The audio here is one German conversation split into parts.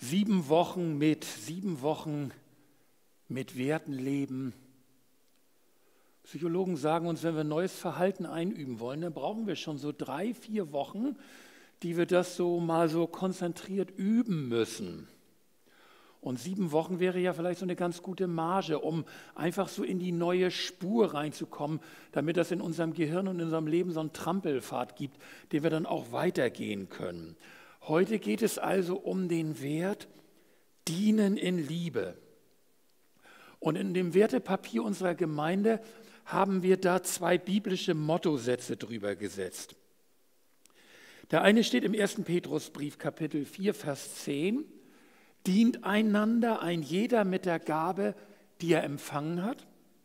7 Wochen mit Werten leben. Psychologen sagen uns, wenn wir neues Verhalten einüben wollen, dann brauchen wir schon so 3-4 Wochen, die wir das so mal so konzentriert üben müssen. Und 7 Wochen wäre ja vielleicht so eine ganz gute Marge, um einfach so in die neue Spur reinzukommen, damit das in unserem Gehirn und in unserem Leben so einen Trampelpfad gibt, den wir dann auch weitergehen können. Heute geht es also um den Wert Dienen in Liebe. Und in dem Wertepapier unserer Gemeinde haben wir da 2 biblische Mottosätze drüber gesetzt. Der eine steht im 1. Petrusbrief, Kapitel 4, Vers 10. Dient einander, ein jeder mit der Gabe, die er empfangen hat.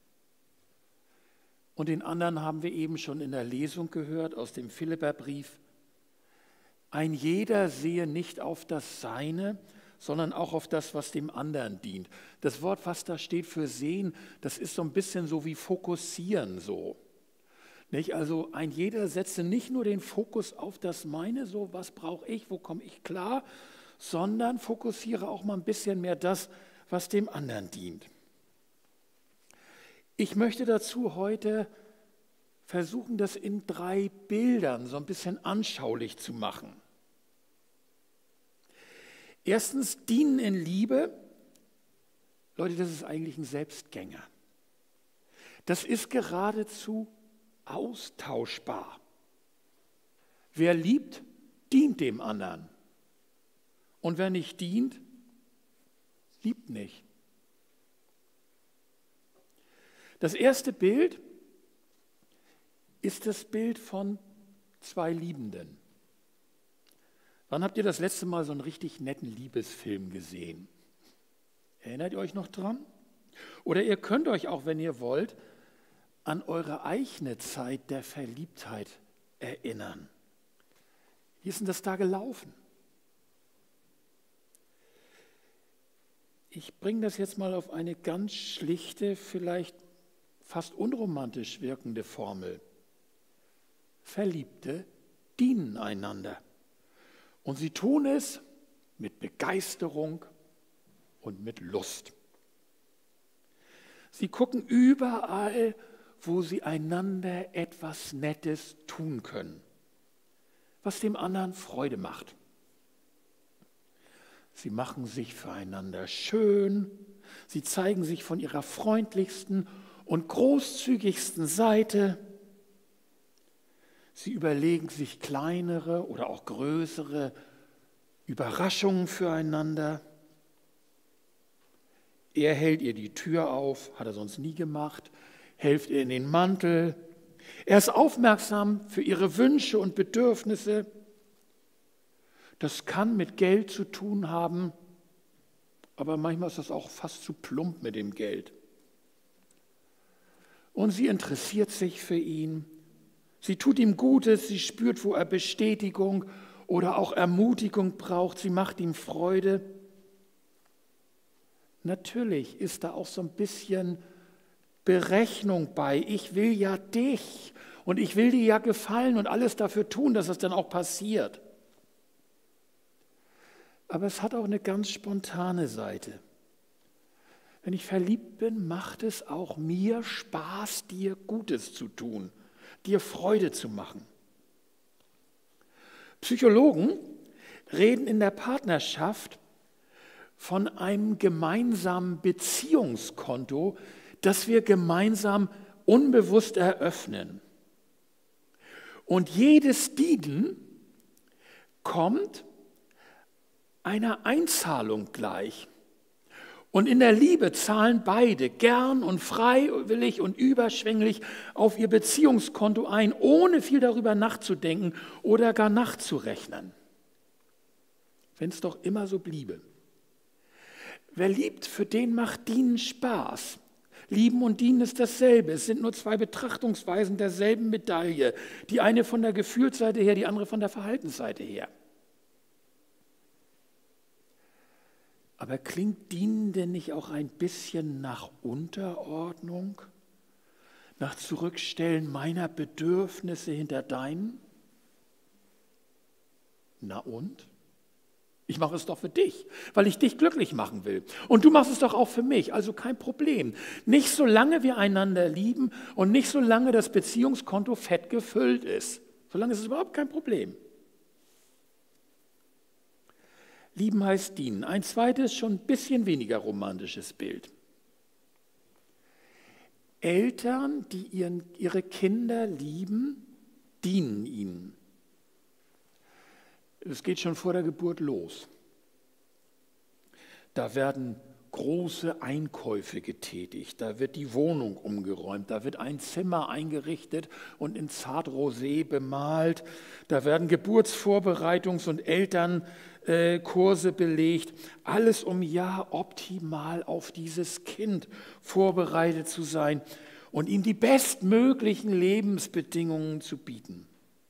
Und den anderen haben wir eben schon in der Lesung gehört aus dem Philipperbrief. Ein jeder sehe nicht auf das Seine, sondern auch auf das, was dem anderen dient. Das Wort, was da steht für sehen, das ist so ein bisschen so wie fokussieren so. Nicht? Also ein jeder setze nicht nur den Fokus auf das meine, so was brauche ich, wo komme ich klar, sondern fokussiere auch mal ein bisschen mehr das, was dem anderen dient. Ich möchte dazu heute versuchen, das in 3 Bildern so ein bisschen anschaulich zu machen. Erstens, dienen in Liebe. Leute, das ist eigentlich ein Selbstgänger. Das ist geradezu austauschbar. Wer liebt, dient dem anderen. Und wer nicht dient, liebt nicht. Das erste Bild ist das Bild von 2 Liebenden. Wann habt ihr das letzte Mal so einen richtig netten Liebesfilm gesehen? Erinnert ihr euch noch dran? Oder ihr könnt euch auch, wenn ihr wollt, an eure eigene Zeit der Verliebtheit erinnern. Wie ist denn das da gelaufen? Ich bringe das jetzt mal auf eine ganz schlichte, vielleicht fast unromantisch wirkende Formel. Verliebte dienen einander. Und sie tun es mit Begeisterung und mit Lust. Sie gucken überall, wo sie einander etwas Nettes tun können, was dem anderen Freude macht. Sie machen sich füreinander schön, sie zeigen sich von ihrer freundlichsten und großzügigsten Seite. Sie überlegen sich kleinere oder auch größere Überraschungen füreinander. Er hält ihr die Tür auf, hat er sonst nie gemacht, hilft ihr in den Mantel. Er ist aufmerksam für ihre Wünsche und Bedürfnisse. Das kann mit Geld zu tun haben, aber manchmal ist das auch fast zu plump mit dem Geld. Und sie interessiert sich für ihn. Sie tut ihm Gutes, sie spürt, wo er Bestätigung oder auch Ermutigung braucht. Sie macht ihm Freude. Natürlich ist da auch so ein bisschen Berechnung bei. Ich will ja dich und ich will dir ja gefallen und alles dafür tun, dass es dann auch passiert. Aber es hat auch eine ganz spontane Seite. Wenn ich verliebt bin, macht es auch mir Spaß, dir Gutes zu tun, dir Freude zu machen. Psychologen reden in der Partnerschaft von einem gemeinsamen Beziehungskonto, das wir gemeinsam unbewusst eröffnen. Und jedes Dienen kommt einer Einzahlung gleich. Und in der Liebe zahlen beide gern und freiwillig und überschwänglich auf ihr Beziehungskonto ein, ohne viel darüber nachzudenken oder gar nachzurechnen. Wenn es doch immer so bliebe. Wer liebt, für den macht Dienen Spaß. Lieben und Dienen ist dasselbe. Es sind nur 2 Betrachtungsweisen derselben Medaille. Die eine von der Gefühlsseite her, die andere von der Verhaltensseite her. Aber klingt Dienen denn nicht auch ein bisschen nach Unterordnung? Nach Zurückstellen meiner Bedürfnisse hinter deinen? Na und? Ich mache es doch für dich, weil ich dich glücklich machen will. Und du machst es doch auch für mich, also kein Problem. Nicht solange wir einander lieben und nicht solange das Beziehungskonto fett gefüllt ist. Solange ist es überhaupt kein Problem. Lieben heißt dienen. Ein zweites, schon ein bisschen weniger romantisches Bild. Eltern, die ihre Kinder lieben, dienen ihnen. Es geht schon vor der Geburt los. Da werden große Einkäufe getätigt, da wird die Wohnung umgeräumt, da wird ein Zimmer eingerichtet und in Zartrosé bemalt, da werden Geburtsvorbereitungs- und Elternkurse belegt, alles um ja optimal auf dieses Kind vorbereitet zu sein und ihm die bestmöglichen Lebensbedingungen zu bieten.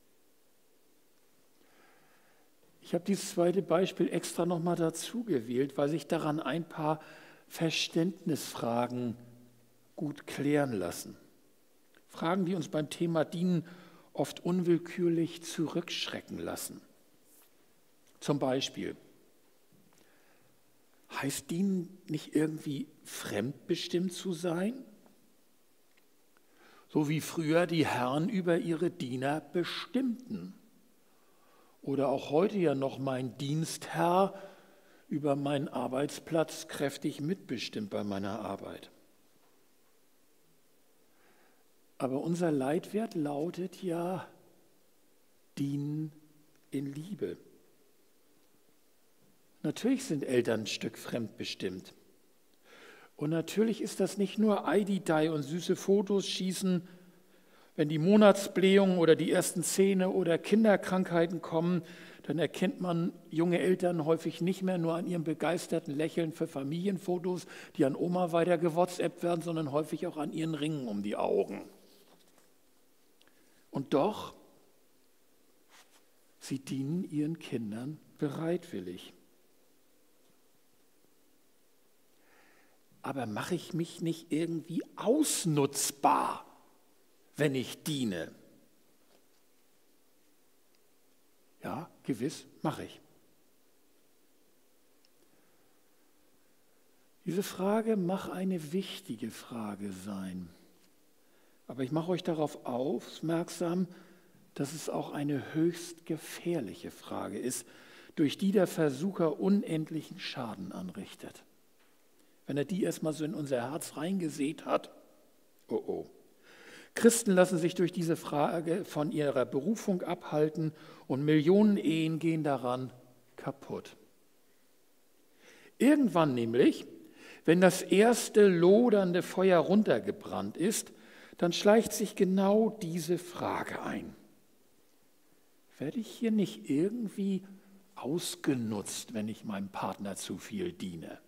Ich habe dieses zweite Beispiel extra nochmal dazu gewählt, weil sich daran ein paar Verständnisfragen gut klären lassen. Fragen, die uns beim Thema Dienen oft unwillkürlich zurückschrecken lassen. Zum Beispiel, heißt Dienen nicht irgendwie fremdbestimmt zu sein? So wie früher die Herren über ihre Diener bestimmten. Oder auch heute ja noch mein Dienstherr über meinen Arbeitsplatz kräftig mitbestimmt bei meiner Arbeit. Aber unser Leitwert lautet ja, dienen in Liebe. Natürlich sind Eltern ein Stück fremdbestimmt. Und natürlich ist das nicht nur Eididei und süße Fotos schießen, wenn die Monatsblähungen oder die ersten Zähne oder Kinderkrankheiten kommen, dann erkennt man junge Eltern häufig nicht mehr nur an ihrem begeisterten Lächeln für Familienfotos, die an Oma weiter gewhatsappt werden, sondern häufig auch an ihren Ringen um die Augen. Und doch, sie dienen ihren Kindern bereitwillig. Aber mache ich mich nicht irgendwie ausnutzbar, wenn ich diene? Ja, gewiss, mache ich. Diese Frage mag eine wichtige Frage sein. Aber ich mache euch darauf aufmerksam, dass es auch eine höchst gefährliche Frage ist, durch die der Versucher unendlichen Schaden anrichtet. Wenn er die erstmal so in unser Herz reingesät hat, oh oh. Christen lassen sich durch diese Frage von ihrer Berufung abhalten und Millionen Ehen gehen daran kaputt. Irgendwann nämlich, wenn das erste lodernde Feuer runtergebrannt ist, dann schleicht sich genau diese Frage ein. Werde ich hier nicht irgendwie ausgenutzt, wenn ich meinem Partner zu viel diene?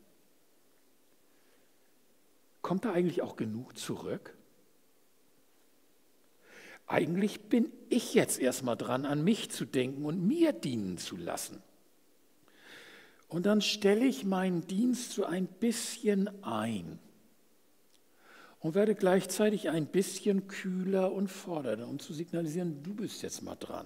Kommt da eigentlich auch genug zurück? Eigentlich bin ich jetzt erstmal dran, an mich zu denken und mir dienen zu lassen. Und dann stelle ich meinen Dienst so ein bisschen ein und werde gleichzeitig ein bisschen kühler und fordernder, um zu signalisieren, du bist jetzt mal dran.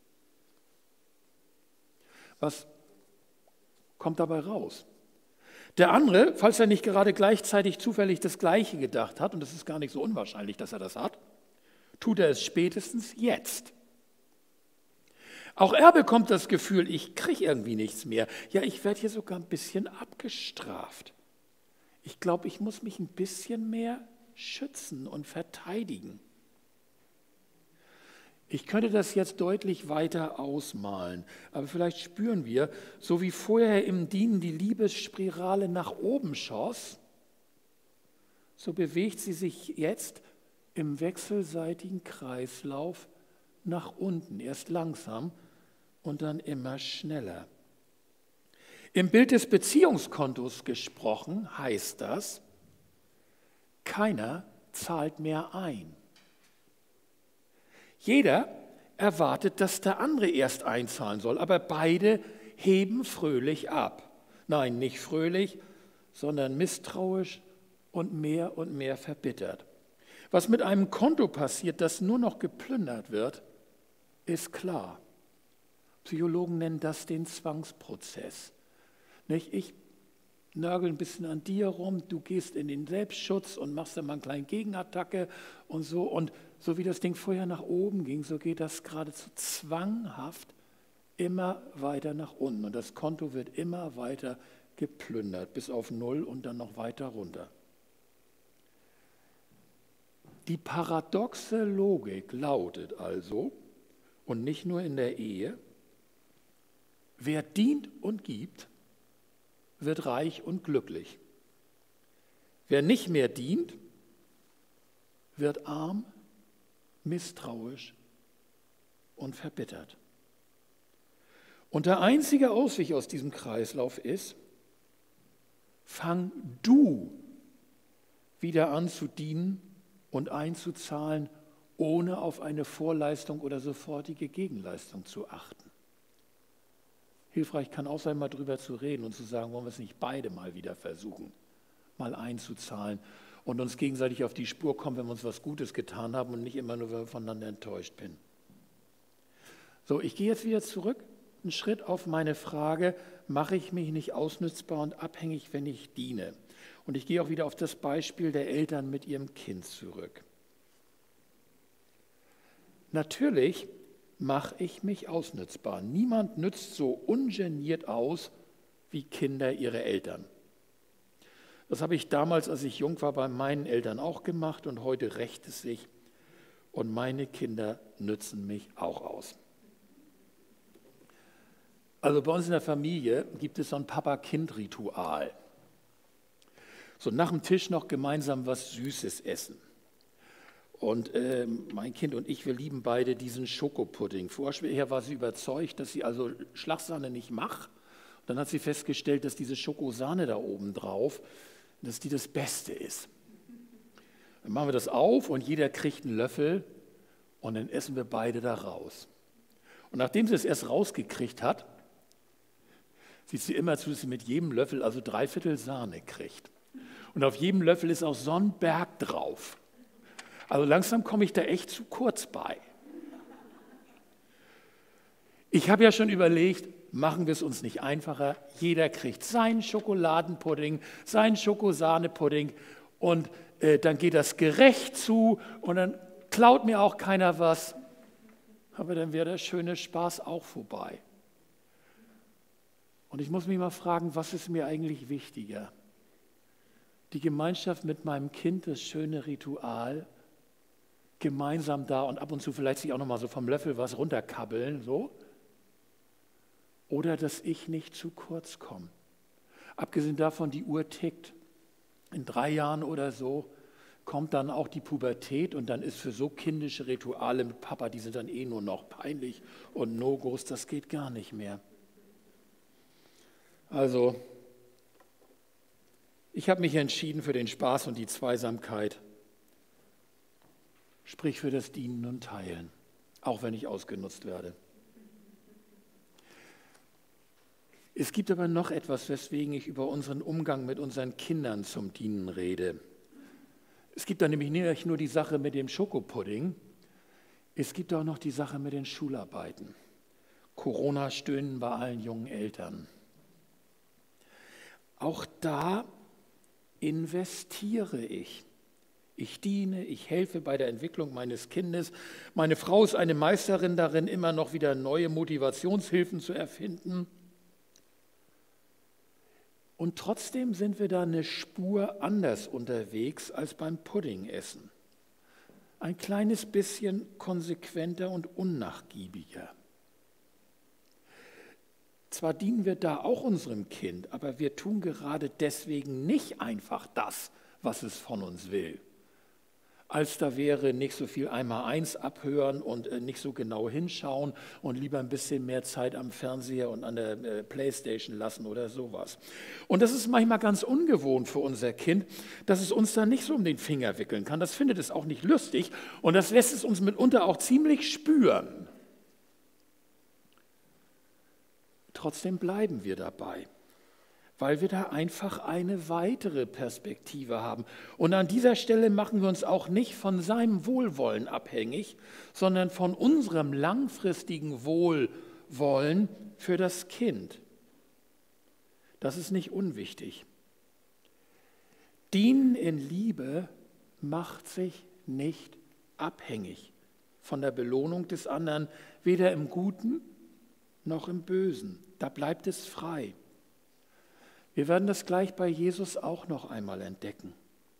Was kommt dabei raus? Der andere, falls er nicht gerade gleichzeitig zufällig das Gleiche gedacht hat, und das ist gar nicht so unwahrscheinlich, dass er das hat, tut er es spätestens jetzt. Auch er bekommt das Gefühl, ich kriege irgendwie nichts mehr. Ja, ich werde hier sogar ein bisschen abgestraft. Ich glaube, ich muss mich ein bisschen mehr schützen und verteidigen. Ich könnte das jetzt deutlich weiter ausmalen, aber vielleicht spüren wir, so wie vorher im Dienen die Liebesspirale nach oben schoss, so bewegt sie sich jetzt im wechselseitigen Kreislauf nach unten, erst langsam und dann immer schneller. Im Bild des Beziehungskontos gesprochen heißt das, keiner zahlt mehr ein. Jeder erwartet, dass der andere erst einzahlen soll, aber beide heben fröhlich ab. Nein, nicht fröhlich, sondern misstrauisch und mehr verbittert. Was mit einem Konto passiert, das nur noch geplündert wird, ist klar. Psychologen nennen das den Zwangsprozess. Nicht? Ich nörgel ein bisschen an dir rum, du gehst in den Selbstschutz und machst dann mal eine kleine Gegenattacke und so. Und so wie das Ding vorher nach oben ging, so geht das geradezu zwanghaft immer weiter nach unten. Und das Konto wird immer weiter geplündert, bis auf Null und dann noch weiter runter. Die paradoxe Logik lautet also, und nicht nur in der Ehe, wer dient und gibt, wird reich und glücklich. Wer nicht mehr dient, wird arm, misstrauisch und verbittert. Und der einzige Ausweg aus diesem Kreislauf ist, fang du wieder an zu dienen und einzuzahlen, ohne auf eine Vorleistung oder sofortige Gegenleistung zu achten. Hilfreich kann auch sein, mal drüber zu reden und zu sagen, wollen wir es nicht beide mal wieder versuchen, mal einzuzahlen und uns gegenseitig auf die Spur kommen, wenn wir uns was Gutes getan haben und nicht immer nur, wenn wir voneinander enttäuscht sind. So, ich gehe jetzt wieder zurück, einen Schritt auf meine Frage, mache ich mich nicht ausnützbar und abhängig, wenn ich diene? Und ich gehe auch wieder auf das Beispiel der Eltern mit ihrem Kind zurück. Natürlich mache ich mich ausnützbar. Niemand nützt so ungeniert aus wie Kinder ihre Eltern. Das habe ich damals, als ich jung war, bei meinen Eltern auch gemacht und heute rächt es sich. Und meine Kinder nützen mich auch aus. Also bei uns in der Familie gibt es so ein Papa-Kind-Ritual. So nach dem Tisch noch gemeinsam was Süßes essen. Und mein Kind und ich, wir lieben beide diesen Schokopudding. Vorher war sie überzeugt, dass sie also Schlagsahne nicht macht. Dann hat sie festgestellt, dass diese Schokosahne da oben drauf, dass die das Beste ist. Dann machen wir das auf und jeder kriegt einen Löffel und dann essen wir beide da raus. Und nachdem sie es erst rausgekriegt hat, sieht sie immer zu, dass sie mit jedem Löffel also 3/4 Sahne kriegt. Und auf jedem Löffel ist auch so ein Berg drauf. Also langsam komme ich da echt zu kurz bei. Ich habe ja schon überlegt, machen wir es uns nicht einfacher. Jeder kriegt seinen Schokoladenpudding, seinen Schokosahnepudding und dann geht das gerecht zu und dann klaut mir auch keiner was. Aber dann wäre der schöne Spaß auch vorbei. Und ich muss mich mal fragen, was ist mir eigentlich wichtiger? Die Gemeinschaft mit meinem Kind, das schöne Ritual, gemeinsam da und ab und zu vielleicht sich auch noch mal so vom Löffel was runterkabbeln, so. Oder dass ich nicht zu kurz komme. Abgesehen davon, die Uhr tickt. In 3 Jahren oder so kommt dann auch die Pubertät und dann ist für so kindische Rituale mit Papa, die sind dann eh nur noch peinlich und No-Gos, das geht gar nicht mehr. Also, ich habe mich entschieden für den Spaß und die Zweisamkeit, sprich für das Dienen und Teilen, auch wenn ich ausgenutzt werde. Es gibt aber noch etwas, weswegen ich über unseren Umgang mit unseren Kindern zum Dienen rede. Es gibt da nämlich nicht nur die Sache mit dem Schokopudding, es gibt auch noch die Sache mit den Schularbeiten. Corona-Stöhnen bei allen jungen Eltern. Auch da investiere ich. Ich diene, ich helfe bei der Entwicklung meines Kindes. Meine Frau ist eine Meisterin darin, immer noch wieder neue Motivationshilfen zu erfinden. Und trotzdem sind wir da eine Spur anders unterwegs als beim Puddingessen. Ein kleines bisschen konsequenter und unnachgiebiger. Zwar dienen wir da auch unserem Kind, aber wir tun gerade deswegen nicht einfach das, was es von uns will. Als da wäre nicht so viel Einmaleins abhören und nicht so genau hinschauen und lieber ein bisschen mehr Zeit am Fernseher und an der Playstation lassen oder sowas. Und das ist manchmal ganz ungewohnt für unser Kind, dass es uns da nicht so um den Finger wickeln kann. Das findet es auch nicht lustig und das lässt es uns mitunter auch ziemlich spüren. Trotzdem bleiben wir dabei, weil wir da einfach eine weitere Perspektive haben. Und an dieser Stelle machen wir uns auch nicht von seinem Wohlwollen abhängig, sondern von unserem langfristigen Wohl wollen für das Kind. Das ist nicht unwichtig. Dienen in Liebe macht sich nicht abhängig von der Belohnung des anderen, weder im Guten noch im Bösen. Da bleibt es frei. Wir werden das gleich bei Jesus auch noch einmal entdecken.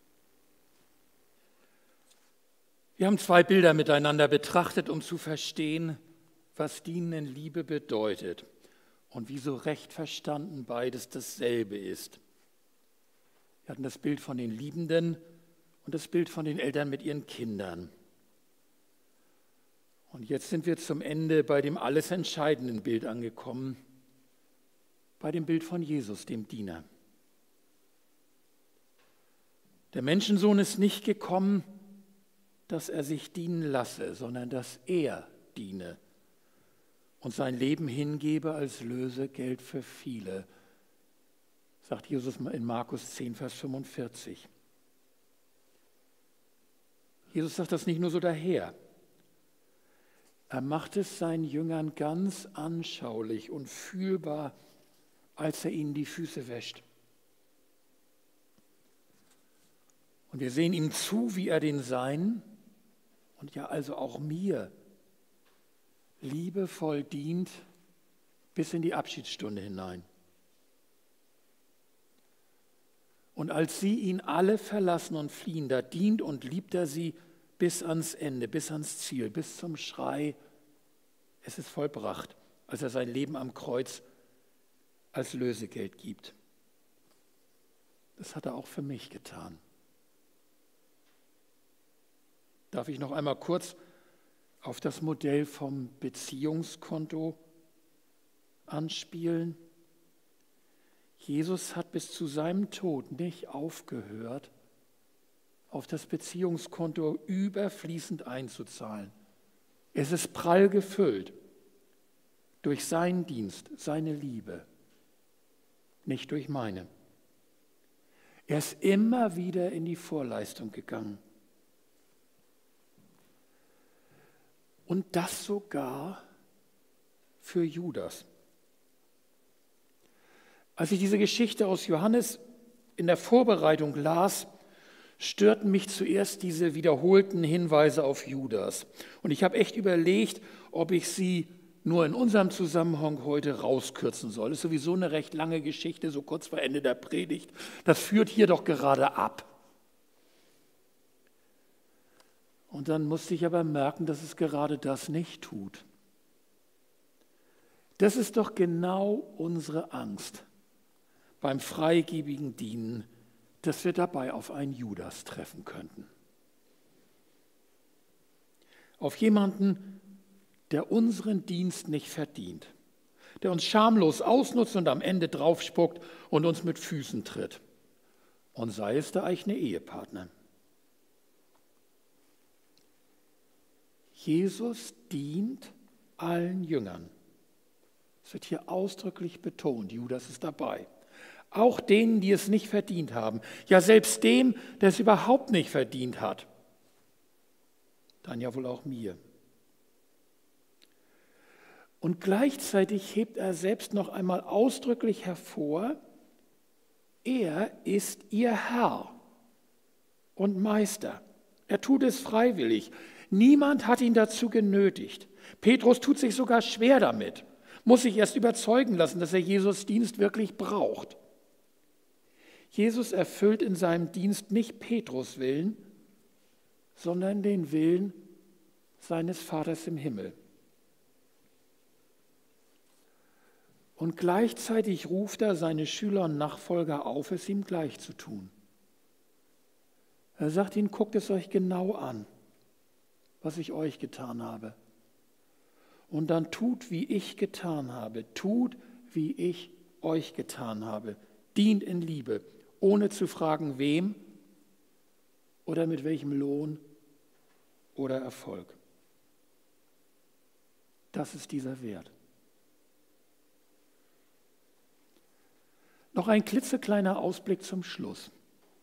Wir haben 2 Bilder miteinander betrachtet, um zu verstehen, was Dienen in Liebe bedeutet und wie so recht verstanden beides dasselbe ist. Wir hatten das Bild von den Liebenden und das Bild von den Eltern mit ihren Kindern. Und jetzt sind wir zum Ende bei dem alles entscheidenden Bild angekommen, bei dem Bild von Jesus, dem Diener. Der Menschensohn ist nicht gekommen, dass er sich dienen lasse, sondern dass er diene und sein Leben hingebe als Lösegeld für viele, sagt Jesus in Markus 10, Vers 45. Jesus sagt das nicht nur so daher. Er macht es seinen Jüngern ganz anschaulich und fühlbar, als er ihnen die Füße wäscht. Und wir sehen ihm zu, wie er den Seinen und ja also auch mir liebevoll dient bis in die Abschiedsstunde hinein. Und als sie ihn alle verlassen und fliehen, da dient und liebt er sie bis ans Ende, bis ans Ziel, bis zum Schrei, es ist vollbracht, als er sein Leben am Kreuz als Lösegeld gibt. Das hat er auch für mich getan. Darf ich noch einmal kurz auf das Modell vom Beziehungskonto anspielen? Jesus hat bis zu seinem Tod nicht aufgehört, auf das Beziehungskonto überfließend einzuzahlen. Es ist prall gefüllt durch seinen Dienst, seine Liebe, nicht durch meine. Er ist immer wieder in die Vorleistung gegangen. Und das sogar für Judas. Als ich diese Geschichte aus Johannes in der Vorbereitung las, störten mich zuerst diese wiederholten Hinweise auf Judas. Und ich habe echt überlegt, ob ich sie nur in unserem Zusammenhang heute rauskürzen soll. Das ist sowieso eine recht lange Geschichte, so kurz vor Ende der Predigt. Das führt hier doch gerade ab. Und dann musste ich aber merken, dass es gerade das nicht tut. Das ist doch genau unsere Angst beim freigebigen Dienen, dass wir dabei auf einen Judas treffen könnten. Auf jemanden, der unseren Dienst nicht verdient, der uns schamlos ausnutzt und am Ende draufspuckt und uns mit Füßen tritt. Und sei es der eigene Ehepartner. Jesus dient allen Jüngern. Es wird hier ausdrücklich betont, Judas ist dabei. Auch denen, die es nicht verdient haben. Ja, selbst dem, der es überhaupt nicht verdient hat. Dann ja wohl auch mir. Und gleichzeitig hebt er selbst noch einmal ausdrücklich hervor, er ist ihr Herr und Meister. Er tut es freiwillig. Niemand hat ihn dazu genötigt. Petrus tut sich sogar schwer damit, muss sich erst überzeugen lassen, dass er Jesus Dienst wirklich braucht. Jesus erfüllt in seinem Dienst nicht Petrus Willen, sondern den Willen seines Vaters im Himmel. Und gleichzeitig ruft er seine Schüler und Nachfolger auf, es ihm gleich zu tun. Er sagt ihnen, guckt es euch genau an, was ich euch getan habe. Und dann tut, wie ich getan habe. Tut, wie ich euch getan habe. Dient in Liebe, ohne zu fragen, wem oder mit welchem Lohn oder Erfolg. Das ist dieser Wert. Noch ein klitzekleiner Ausblick zum Schluss.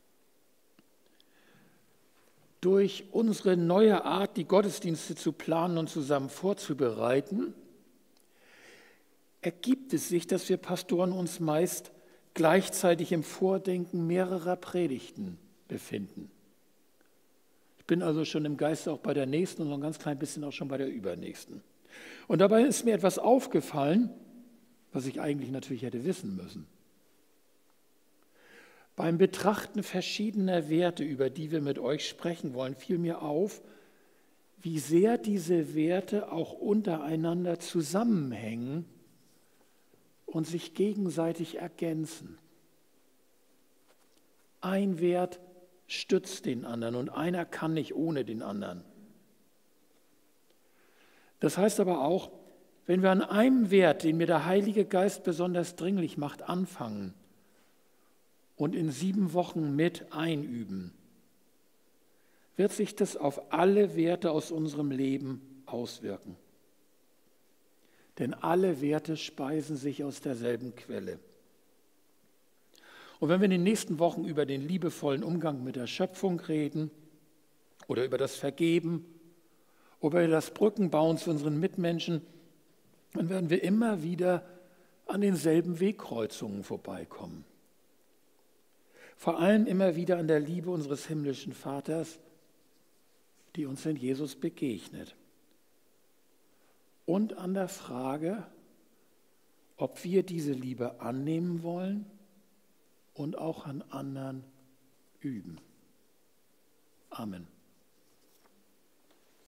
Durch unsere neue Art, die Gottesdienste zu planen und zusammen vorzubereiten, ergibt es sich, dass wir Pastoren uns meist gleichzeitig im Vordenken mehrerer Predigten befinden. Ich bin also schon im Geiste auch bei der nächsten und so ein ganz klein bisschen auch schon bei der übernächsten. Und dabei ist mir etwas aufgefallen, was ich eigentlich natürlich hätte wissen müssen. Beim Betrachten verschiedener Werte, über die wir mit euch sprechen wollen, fiel mir auf, wie sehr diese Werte auch untereinander zusammenhängen und sich gegenseitig ergänzen. Ein Wert stützt den anderen und einer kann nicht ohne den anderen. Das heißt aber auch, wenn wir an einem Wert, den mir der Heilige Geist besonders dringlich macht, anfangen und in 7 Wochen mit einüben, wird sich das auf alle Werte aus unserem Leben auswirken. Denn alle Werte speisen sich aus derselben Quelle. Und wenn wir in den nächsten Wochen über den liebevollen Umgang mit der Schöpfung reden oder über das Vergeben oder über das Brückenbauen zu unseren Mitmenschen, dann werden wir immer wieder an denselben Wegkreuzungen vorbeikommen. Vor allem immer wieder an der Liebe unseres himmlischen Vaters, die uns in Jesus begegnet. Und an der Frage, ob wir diese Liebe annehmen wollen und auch an anderen üben. Amen.